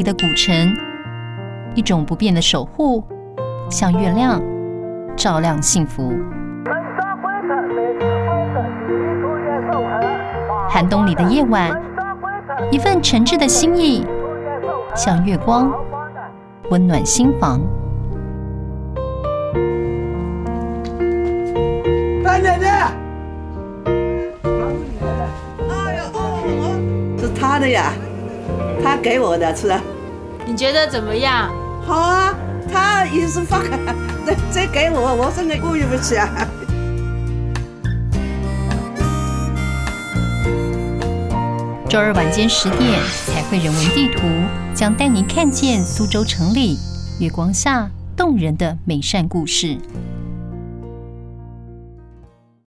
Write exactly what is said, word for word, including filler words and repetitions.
里的古城，一种不变的守护，像月亮照亮幸福。寒冬里的夜晚，一份诚挚的心意，像月光，温暖心房。 大姐姐， 哎呦哦，是他的呀，他给我的吃。 你觉得怎么样？ 好啊，他一时放开，这这给我，我真的过意不去啊。 周二晚间十点，彩绘人文地图将带您看见苏州城里月光下动人的美善故事。